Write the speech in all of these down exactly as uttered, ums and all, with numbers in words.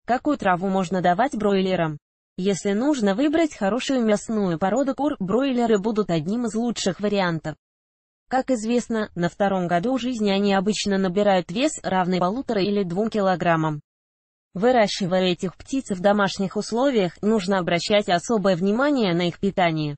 Какую траву можно давать бройлерам? Если нужно выбрать хорошую мясную породу кур, бройлеры будут одним из лучших вариантов. Как известно, на втором году жизни они обычно набирают вес, равный полутора или двум килограммам. Выращивая этих птиц в домашних условиях, нужно обращать особое внимание на их питание.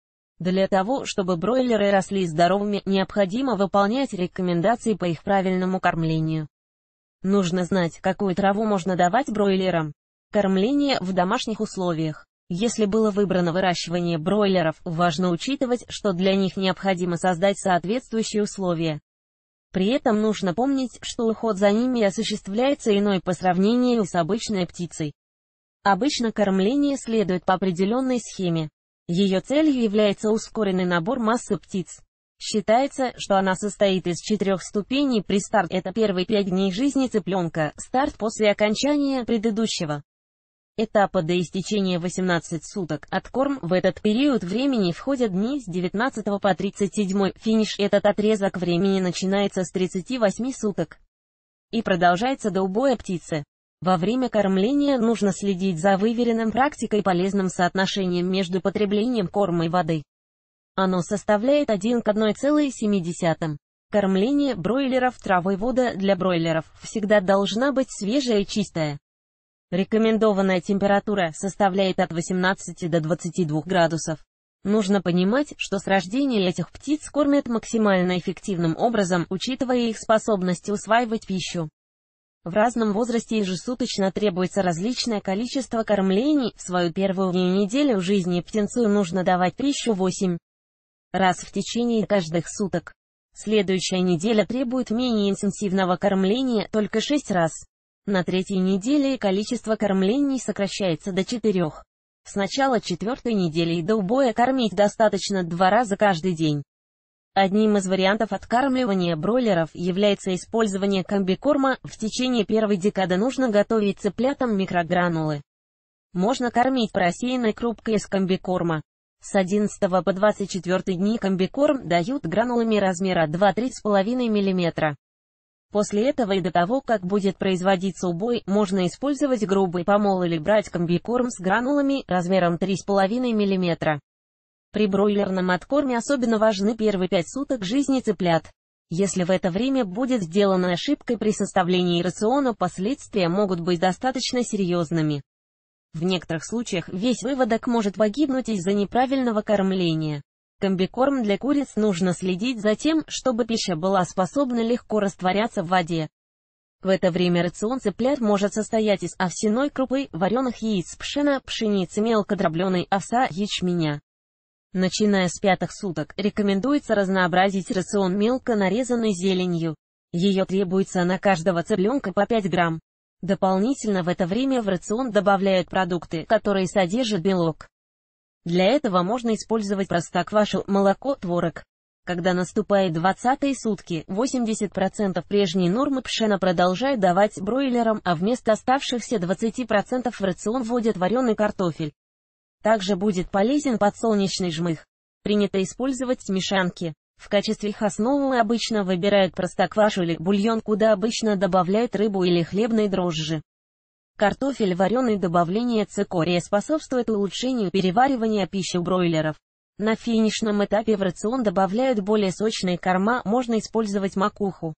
Для того, чтобы бройлеры росли здоровыми, необходимо выполнять рекомендации по их правильному кормлению. Нужно знать, какую траву можно давать бройлерам. Кормление в домашних условиях. Если было выбрано выращивание бройлеров, важно учитывать, что для них необходимо создать соответствующие условия. При этом нужно помнить, что уход за ними осуществляется иной по сравнению с обычной птицей. Обычно кормление следует по определенной схеме. Ее целью является ускоренный набор массы птиц. Считается, что она состоит из четырех ступеней при старте. Это первые пять дней жизни цыпленка, старт после окончания предыдущего этапа до истечения восемнадцати суток. Откорм в этот период времени входят дни с девятнадцатого по тридцать седьмой. Финиш. Этот отрезок времени начинается с тридцати восьми суток и продолжается до убоя птицы. Во время кормления нужно следить за выверенным практикой полезным соотношением между потреблением корма и воды. Оно составляет один к одной целой семи десятым. Кормление бройлеров травой. Вода для бройлеров всегда должна быть свежая и чистая. Рекомендованная температура составляет от восемнадцати до двадцати двух градусов. Нужно понимать, что с рождения этих птиц кормят максимально эффективным образом, учитывая их способность усваивать пищу. В разном возрасте ежесуточно требуется различное количество кормлений. В свою первую неделю жизни птенцу нужно давать пищу восемь раз в течение каждых суток. Следующая неделя требует менее интенсивного кормления, только шесть раз. На третьей неделе количество кормлений сокращается до четырёх. С начала четвертой недели и до убоя кормить достаточно два раза каждый день. Одним из вариантов откармливания бройлеров является использование комбикорма. В течение первой декады нужно готовить цыплятам микрогранулы. Можно кормить просеянной крупкой из комбикорма. С одиннадцатого по двадцать четвёртый дни комбикорм дают гранулами размера два-три с половиной миллиметра. После этого и до того, как будет производиться убой, можно использовать грубый помол или брать комбикорм с гранулами размером три с половиной миллиметра. При бройлерном откорме особенно важны первые пять суток жизни цыплят. Если в это время будет сделана ошибка при составлении рациона, последствия могут быть достаточно серьезными. В некоторых случаях весь выводок может погибнуть из-за неправильного кормления. Комбикорм для куриц нужно следить за тем, чтобы пища была способна легко растворяться в воде. В это время рацион цыплят может состоять из овсяной крупы, вареных яиц, пшена, пшеницы, мелкодробленой овса, ячменя. Начиная с пятых суток, рекомендуется разнообразить рацион мелко нарезанной зеленью. Ее требуется на каждого цыпленка по пять грамм. Дополнительно в это время в рацион добавляют продукты, которые содержат белок. Для этого можно использовать простоквашу, молоко, творог. Когда наступает двадцатые сутки, восемьдесят процентов прежней нормы пшена продолжают давать бройлерам, а вместо оставшихся двадцати процентов в рацион вводят вареный картофель. Также будет полезен подсолнечный жмых. Принято использовать смешанки. В качестве их основы обычно выбирают простоквашу или бульон, куда обычно добавляют рыбу или хлебные дрожжи. Картофель вареный. Добавление цикория способствует улучшению переваривания пищи у бройлеров. На финишном этапе в рацион добавляют более сочные корма, можно использовать макуху.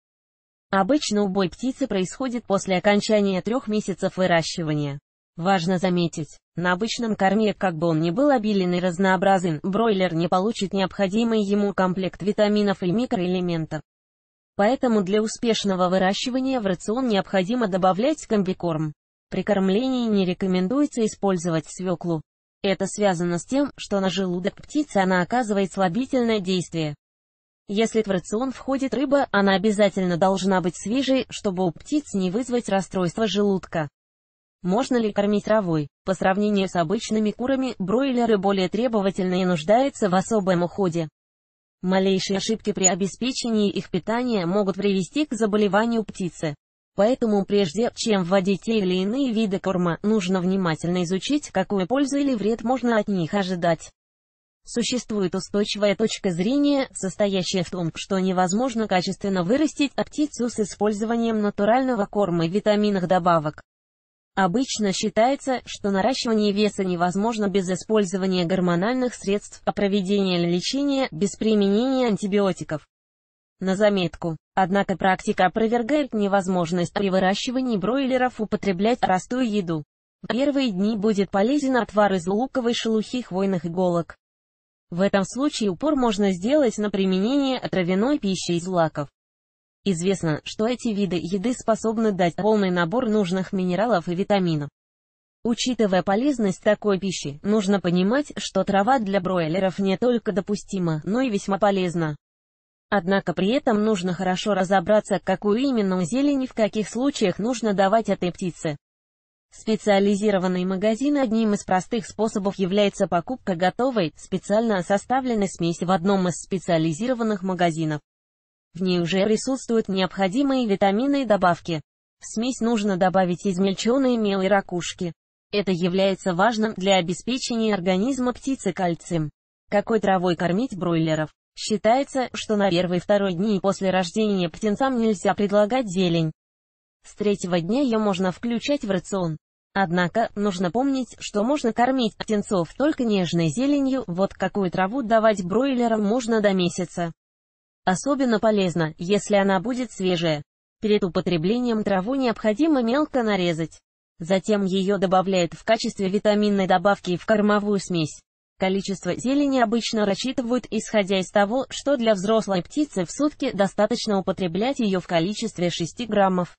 Обычно убой птицы происходит после окончания трех месяцев выращивания. Важно заметить, на обычном корме, как бы он ни был обилен и разнообразен, бройлер не получит необходимый ему комплект витаминов и микроэлементов. Поэтому для успешного выращивания в рацион необходимо добавлять комбикорм. При кормлении не рекомендуется использовать свеклу. Это связано с тем, что на желудок птицы она оказывает слабительное действие. Если в рацион входит рыба, она обязательно должна быть свежей, чтобы у птиц не вызвать расстройство желудка. Можно ли кормить травой? По сравнению с обычными курами, бройлеры более требовательны и нуждаются в особом уходе. Малейшие ошибки при обеспечении их питания могут привести к заболеванию птицы. Поэтому прежде чем вводить те или иные виды корма, нужно внимательно изучить, какую пользу или вред можно от них ожидать. Существует устойчивая точка зрения, состоящая в том, что невозможно качественно вырастить птицу с использованием натурального корма и витаминных добавок. Обычно считается, что наращивание веса невозможно без использования гормональных средств, а проведение лечения без применения антибиотиков. На заметку. Однако практика опровергает невозможность при выращивании бройлеров употреблять простую еду. В первые дни будет полезен отвар из луковой шелухи хвойных иголок. В этом случае упор можно сделать на применение травяной пищи из злаков. Известно, что эти виды еды способны дать полный набор нужных минералов и витаминов. Учитывая полезность такой пищи, нужно понимать, что трава для бройлеров не только допустима, но и весьма полезна. Однако при этом нужно хорошо разобраться, какую именно зелень и в каких случаях нужно давать этой птице. Специализированные магазины. Одним из простых способов является покупка готовой, специально составленной смеси в одном из специализированных магазинов. В ней уже присутствуют необходимые витамины и добавки. В смесь нужно добавить измельченные мелкие ракушки. Это является важным для обеспечения организма птицы кальцием. Какой травой кормить бройлеров? Считается, что на первый-второй дни после рождения птенцам нельзя предлагать зелень. С третьего дня ее можно включать в рацион. Однако, нужно помнить, что можно кормить птенцов только нежной зеленью, вот какую траву давать бройлерам можно до месяца. Особенно полезно, если она будет свежая. Перед употреблением траву необходимо мелко нарезать. Затем ее добавляют в качестве витаминной добавки в кормовую смесь. Количество зелени обычно рассчитывают, исходя из того, что для взрослой птицы в сутки достаточно употреблять ее в количестве шести граммов.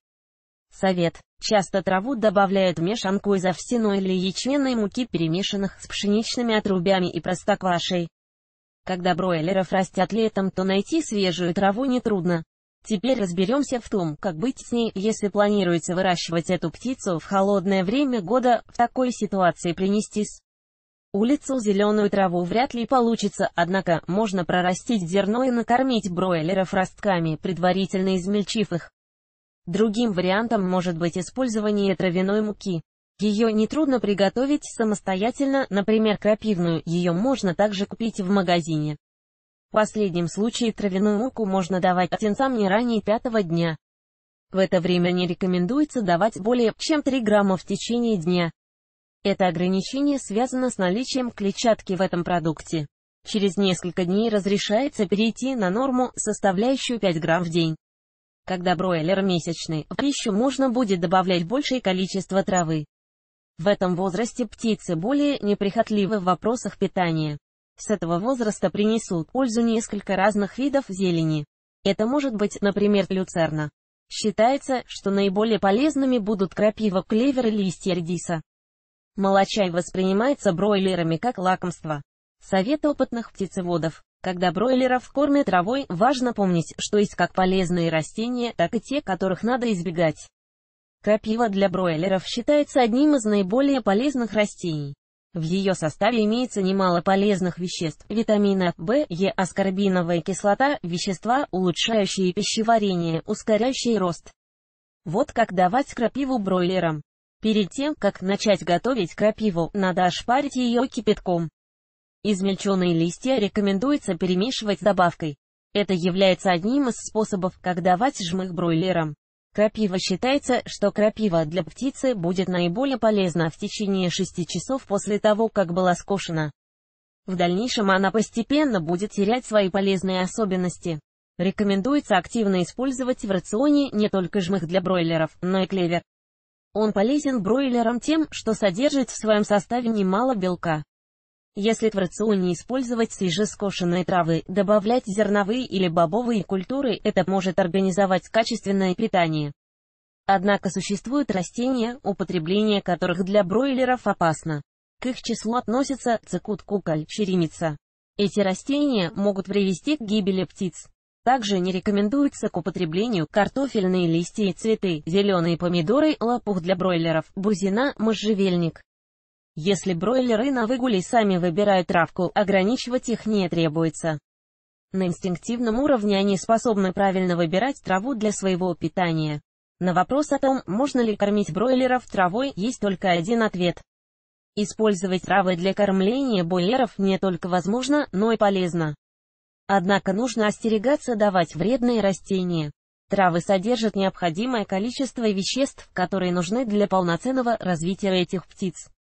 Совет. Часто траву добавляют в мешанку из овсяной или ячменной муки, перемешанных с пшеничными отрубями и простоквашей. Когда бройлеров растят летом, то найти свежую траву нетрудно. Теперь разберемся в том, как быть с ней, если планируете выращивать эту птицу в холодное время года. В такой ситуации принести с улицу зеленую траву вряд ли получится, однако можно прорастить зерно и накормить бройлеров ростками, предварительно измельчив их. Другим вариантом может быть использование травяной муки. Ее нетрудно приготовить самостоятельно, например, крапивную, ее можно также купить в магазине. В последнем случае травяную муку можно давать птенцам не ранее пятого дня. В это время не рекомендуется давать более чем три грамма в течение дня. Это ограничение связано с наличием клетчатки в этом продукте. Через несколько дней разрешается перейти на норму, составляющую пять грамм в день. Когда бройлер месячный, в пищу можно будет добавлять большее количество травы. В этом возрасте птицы более неприхотливы в вопросах питания. С этого возраста принесут пользу несколько разных видов зелени. Это может быть, например, люцерна. Считается, что наиболее полезными будут крапива, клевер и листья редиса. Молочай воспринимается бройлерами как лакомство. Совет опытных птицеводов. Когда бройлеров кормят травой, важно помнить, что есть как полезные растения, так и те, которых надо избегать. Крапива для бройлеров считается одним из наиболее полезных растений. В ее составе имеется немало полезных веществ: витамина В, Е, аскорбиновая кислота, вещества, улучшающие пищеварение, ускоряющие рост. Вот как давать крапиву бройлерам. Перед тем, как начать готовить крапиву, надо ошпарить ее кипятком. Измельченные листья рекомендуется перемешивать с добавкой. Это является одним из способов, как давать жмых бройлерам. Крапива. Считается, что крапива для птицы будет наиболее полезна в течение шести часов после того, как была скошена. В дальнейшем она постепенно будет терять свои полезные особенности. Рекомендуется активно использовать в рационе не только жмых для бройлеров, но и клевер. Он полезен бройлерам тем, что содержит в своем составе немало белка. Если в рационе использовать свежескошенные травы, добавлять зерновые или бобовые культуры, это может организовать качественное питание. Однако существуют растения, употребление которых для бройлеров опасно. К их числу относятся цикут, куколь, черемица. Эти растения могут привести к гибели птиц. Также не рекомендуется к употреблению картофельные листья и цветы, зеленые помидоры, лопух для бройлеров, бузина, можжевельник. Если бройлеры на выгуле сами выбирают травку, ограничивать их не требуется. На инстинктивном уровне они способны правильно выбирать траву для своего питания. На вопрос о том, можно ли кормить бройлеров травой, есть только один ответ. Использовать травы для кормления бройлеров не только возможно, но и полезно. Однако нужно остерегаться давать вредные растения. Травы содержат необходимое количество веществ, которые нужны для полноценного развития этих птиц.